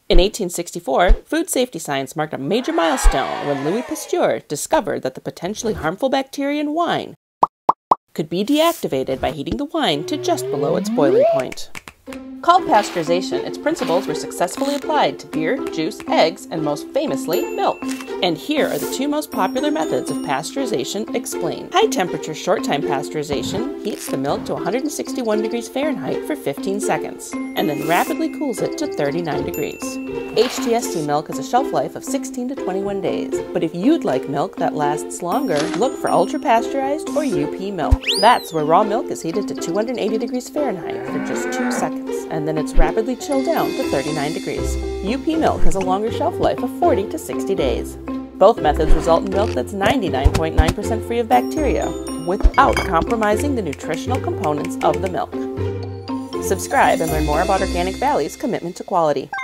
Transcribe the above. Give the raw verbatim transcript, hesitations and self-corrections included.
In eighteen sixty-four, food safety science marked a major milestone when Louis Pasteur discovered that the potentially harmful bacteria in wine could be deactivated by heating the wine to just below its boiling point. Called pasteurization, its principles were successfully applied to beer, juice, eggs, and most famously, milk. And here are the two most popular methods of pasteurization explained. High-temperature short-time pasteurization heats the milk to one hundred sixty-one degrees Fahrenheit for fifteen seconds, and then rapidly cools it to thirty-nine degrees. H T S T milk has a shelf life of sixteen to twenty-one days, but if you'd like milk that lasts longer, look for ultra-pasteurized or U P milk. That's where raw milk is heated to two hundred eighty degrees Fahrenheit for just two seconds, and then it's rapidly chilled down to thirty-nine degrees. U P milk has a longer shelf life of forty to sixty days. Both methods result in milk that's ninety-nine point nine percent free of bacteria, without compromising the nutritional components of the milk. Subscribe and learn more about Organic Valley's commitment to quality.